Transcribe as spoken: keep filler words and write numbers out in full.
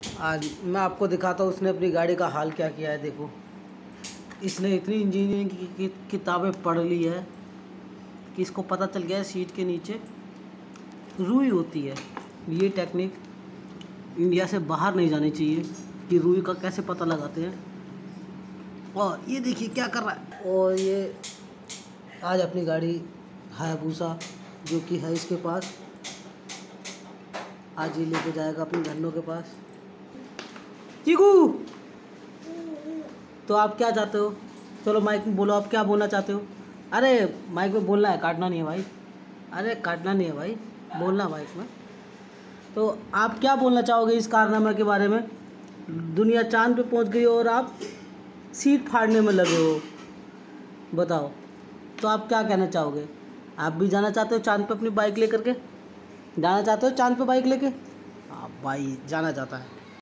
आज मैं आपको दिखाता हूँ उसने अपनी गाड़ी का हाल क्या किया है। देखो, इसने इतनी इंजीनियरिंग की, की किताबें पढ़ ली है कि इसको पता चल गया है सीट के नीचे रुई होती है। ये टेक्निक इंडिया से बाहर नहीं जानी चाहिए कि रुई का कैसे पता लगाते हैं। और ये देखिए क्या कर रहा है। और ये आज अपनी गाड़ी हायाबुसा जो कि है इसके पास, आज ये लेके जाएगा अपने धन्नों के पास। चीकू, तो आप क्या चाहते हो? चलो माइक में बोलो, आप क्या बोलना चाहते हो? अरे माइक में बोलना है, काटना नहीं है भाई। अरे काटना नहीं है भाई, बोलना माइक में। तो आप क्या बोलना चाहोगे इस कारनामे के बारे में? दुनिया चांद पे पहुंच गई और आप सीट फाड़ने में लगे हो, बताओ। तो आप क्या कहना चाहोगे? आप भी जाना चाहते हो चांद पे अपनी बाइक लेकर के? जाना चाहते हो चांद पे बाइक लेके? हाँ भाई, जाना चाहता है।